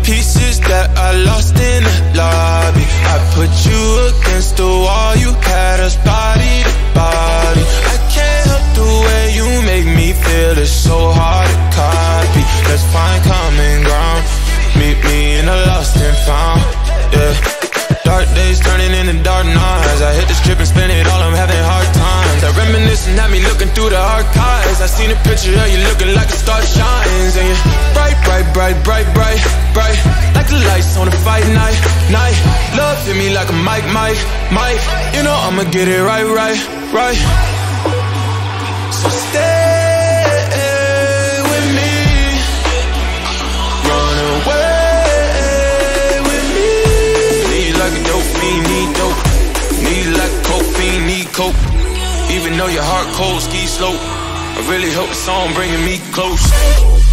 pieces that I lost in the lobby. I put you against the wall, you had us body to body. I can't help the way you make me feel, it's so hard to copy. Let's find common ground, meet me in the lost and found, yeah. Dark days turning into dark nights. I hit the strip and spend it all, I'm having hard times. I reminiscing at me looking through the archives. I seen a picture of you looking like a star shines. And you're bright, bright, bright, bright, bright, bright, like the lights on a fight night, night. Love hit me like a mic, mic, mic. You know I'ma get it right, right, right. So stay with me, run away. Like a dope fiend, need dope. Need like a coke fiend, need coke. Even though your heart cold, ski slope, I really hope the song bringing me close.